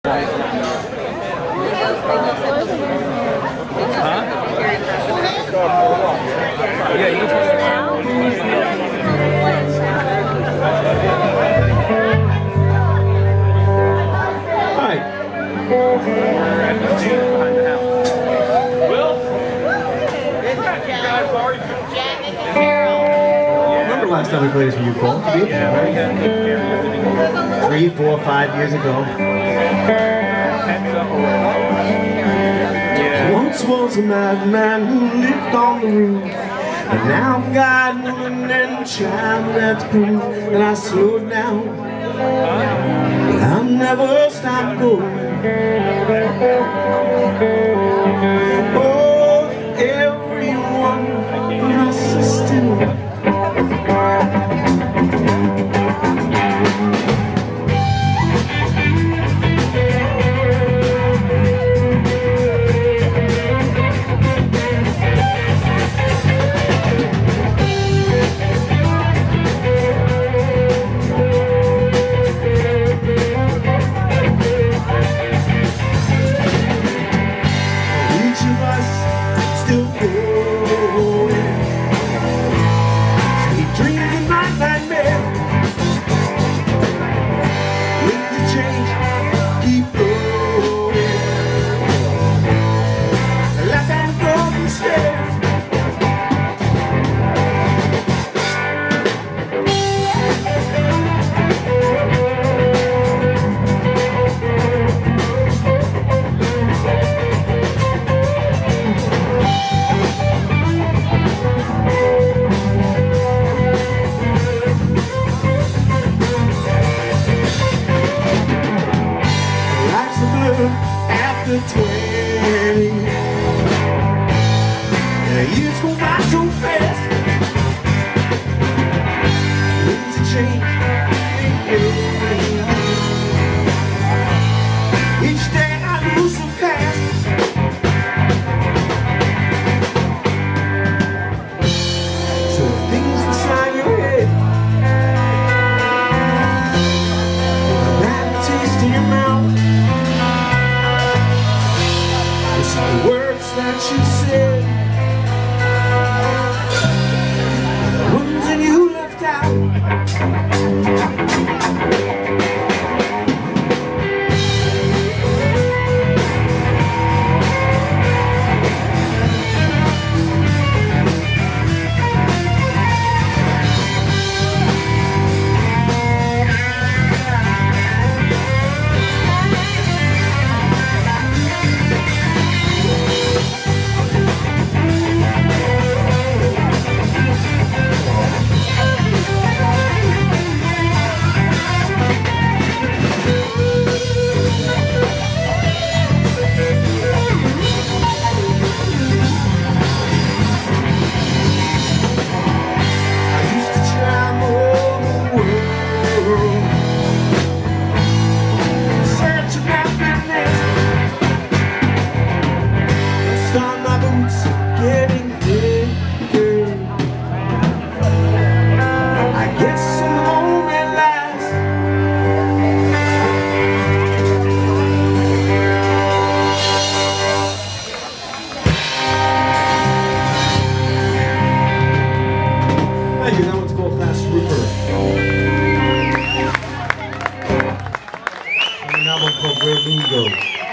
Yeah, you can turn it around. Hi. We're at the stand behind the house. Will? Remember last time we played this for you, Cole? Yeah, we had to 3, 4, 5 years ago. Yeah. Once was a madman who lived on the roof, and now I'm God, woman, and child. That's proof that I slowed down, but I'll never stop going. Oh, everyone but us is still. After 20 years go by so fast, things have changed. Each day I lose the past. So the things inside your head, a bad taste in your mouth. The words that you said, the ones that you left out. Thank you. That one's called Fast Roofer. And an album called Where Moon Goes.